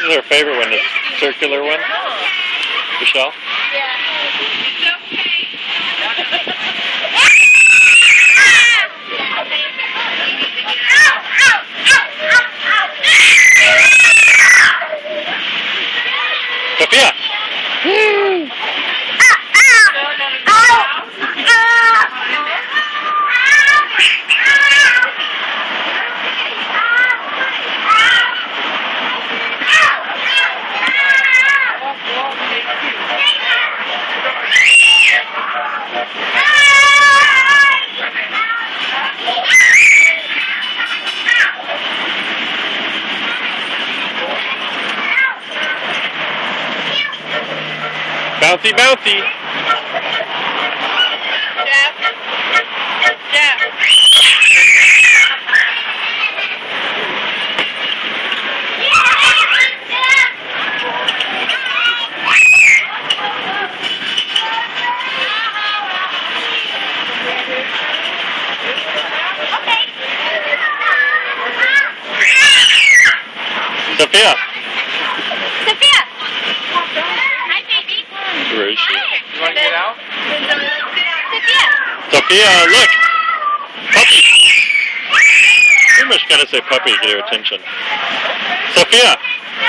This is her favorite one, the circular one. Michelle? Yeah. Sophia! Bouncy, bouncy! Jeff. Jeff. Sophia! Sophia! Hi, baby. Where is she? You want to get out? Sophia! Sophia, look! Puppy! Pretty much gotta say puppy to get her attention. Sophia!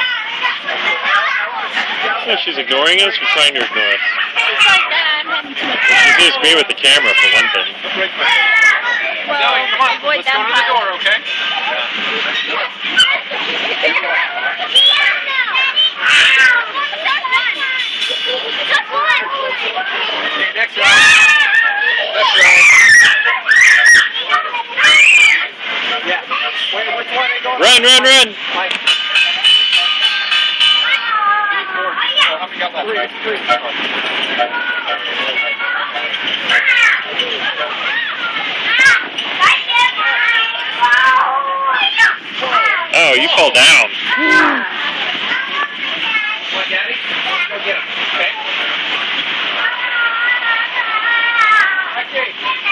Yeah, she's ignoring us or trying to ignore us? She's like that. She's gonna scream with the camera for one thing. Well, Zoe, come on. avoid Let's go to the door, okay? Okay, next round. Next round. Yeah. Wait, which one are you going? Run, run, run! Mike. How many got left? Three. Oh, you fall down. Come on, Daddy. Go get him. Okay. Okay.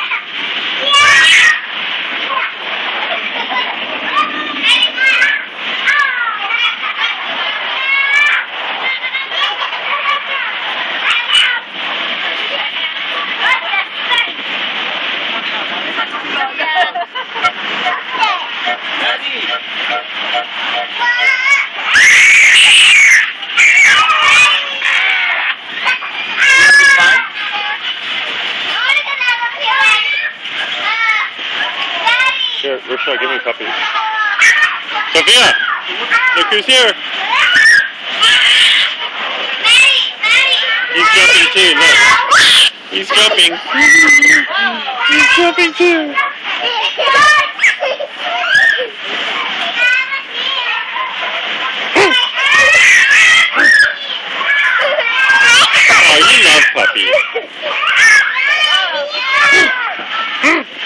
Here, Rochelle, give me a puppy. Sophia! Look who's here! He's jumping too, look. He's jumping. He's jumping too. Oh, you love puppies.